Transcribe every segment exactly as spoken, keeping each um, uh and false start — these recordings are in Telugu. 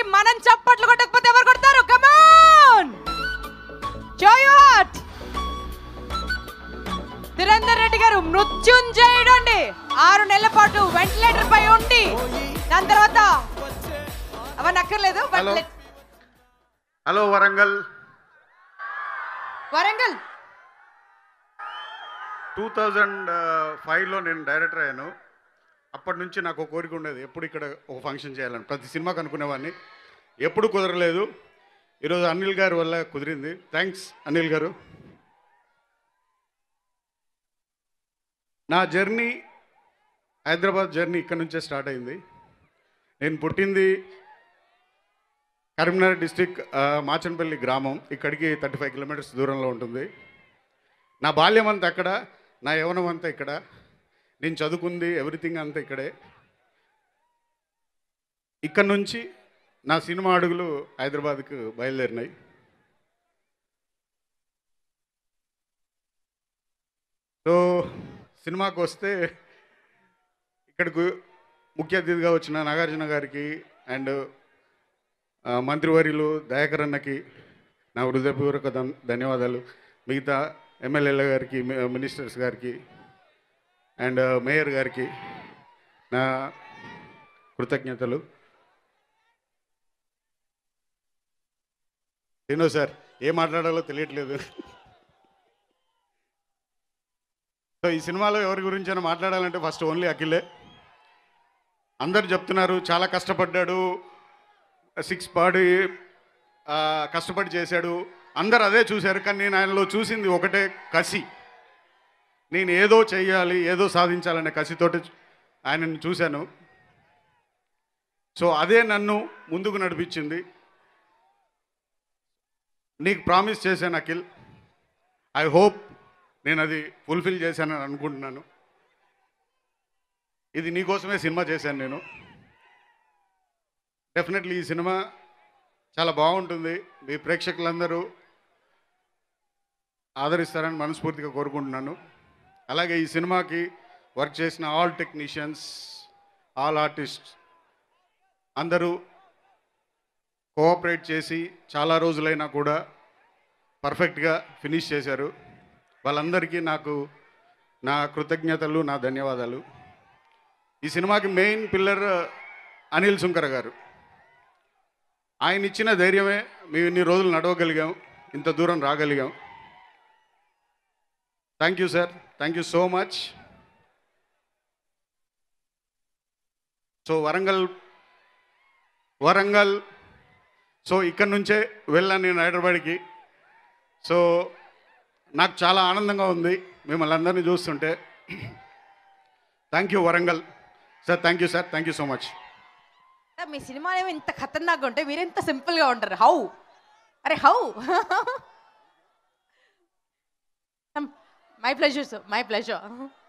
మనం చప్పట్లు కొట్టకపోతే ఎవరు కొడతారు? Come on show your heart. Surender Reddy garu మృత్యుంజయుడు అండి. ఆరు నెలల పాటు వెంటిలేటర్ పై ఉండి దాని తర్వాత అవన్నీ అక్కర్లేదు. Hello Warangal. Warangal two thousand ఫైవ్లో నేను డైరెక్టర్ అయ్యాను. అప్పటి నుంచి నాకు ఒక కోరిక ఉండేది, ఎప్పుడు ఇక్కడ ఒక ఫంక్షన్ చేయాలని. ప్రతి సినిమాకి అనుకునేవాడిని, ఎప్పుడు కుదరలేదు. ఈరోజు అనిల్ గారి వల్ల కుదిరింది. థ్యాంక్స్ అనిల్ గారు. నా జర్నీ, హైదరాబాద్ జర్నీ ఇక్కడ నుంచే స్టార్ట్ అయింది. నేను పుట్టింది కరీంనగర్ డిస్టిక్ మాచన్పల్లి గ్రామం. ఇక్కడికి థర్టీ ఫైవ్ కిలోమీటర్స్ దూరంలో ఉంటుంది. నా బాల్యం అంతా అక్కడ, నా యవ్వనం అంతా ఇక్కడ, నేను చదువుకుంది ఎవ్రీథింగ్ అంతా ఇక్కడే. ఇక్కడ నుంచి నా సినిమా అడుగులు హైదరాబాద్కు బయలుదేరినాయి. సో సినిమాకు వస్తే ఇక్కడికి ముఖ్య అతిథిగా వచ్చిన నాగార్జున గారికి అండ్ మంత్రివర్యులు దయాకర్ అన్నకి నా హృదయపూర్వక ధన్యవాదాలు. మిగతా ఎమ్మెల్యేల గారికి, మినిస్టర్స్ గారికి అండ్ మేయర్ గారికి నా కృతజ్ఞతలు. ఏనో సార్ ఏం మాట్లాడాలో తెలియట్లేదు. సో ఈ సినిమాలో ఎవరి గురించైనా మాట్లాడాలంటే ఫస్ట్ ఓన్లీ అఖిలే. అందరు చెప్తున్నారు చాలా కష్టపడ్డాడు, సిక్స్ పాడి కష్టపడి చేశాడు, అందరు అదే చూశారు. కానీ నేను ఆయనలో చూసింది ఒకటే కసి. నేను ఏదో చెయ్యాలి, ఏదో సాధించాలనే కసితోటి ఆయనను చూశాను. సో అదే నన్ను ముందుకు నడిపించింది. నీకు ప్రామిస్ చేశాను అఖిల్, ఐ హోప్ నేను అది ఫుల్ఫిల్ చేశానని అనుకుంటున్నాను. ఇది నీకోసమే సినిమా చేశాను నేను. డెఫినెట్లీ ఈ సినిమా చాలా బాగుంటుంది. మీ ప్రేక్షకులందరూ ఆదరిస్తారని మనస్ఫూర్తిగా కోరుకుంటున్నాను. అలాగే ఈ సినిమాకి వర్క్ చేసిన ఆల్ టెక్నీషియన్స్, ఆల్ ఆర్టిస్ట్స్ అందరూ కోఆపరేట్ చేసి చాలా రోజులైనా కూడా పర్ఫెక్ట్గా ఫినిష్ చేశారు. వాళ్ళందరికీ నాకు నా కృతజ్ఞతలు, నా ధన్యవాదాలు. ఈ సినిమాకి మెయిన్ పిల్లర్ అనిల్ సుంకర గారు. ఆయన ఇచ్చిన ధైర్యమే మేము ఇన్ని రోజులు నడవగలిగాం, ఇంత దూరం రాగలిగాం. Thank you sir, thank you so much. So Warangal Warangal so ఇక్కడ నుంచే వెళ్ళాను నేను హైదరాబాద్కి. సో నాకు చాలా ఆనందంగా ఉంది మిమ్మల్ని అందరినీ చూస్తుంటే. Thank you Warangal sir, thank you sir, thank you so much. మీ సినిమా ఏమో ఇంత ఖతర్నాక్గా ఉంటే మీరెంత సింపుల్గా ఉంటారు. హౌ? అరే how? My pleasure sir, my pleasure.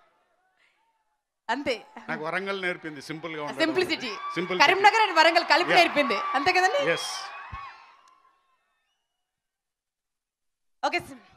అంతే, నాకు వరంగల్ నేర్పింది సింపుల్గా ఉంటుంది. సింప్లిసిటీ. కరీంనగర్ అండ్ వరంగల్ కలిపి నేర్పింది, అంతే కదండి? ఎస్. ఓకే.